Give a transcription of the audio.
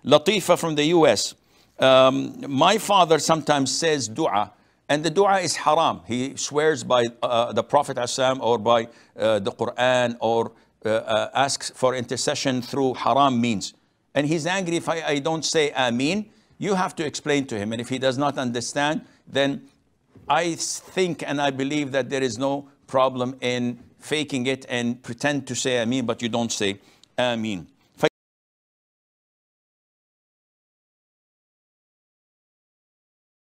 Latifa from the US. My father sometimes says dua, and the dua is haram. He swears by the Prophet ﷺ or by the Quran, or asks for intercession through haram means. And he's angry if I don't say Ameen. You have to explain to him. And if he does not understand, then I think and I believe that there is no problem in faking it and pretend to say Ameen, but you don't say Ameen.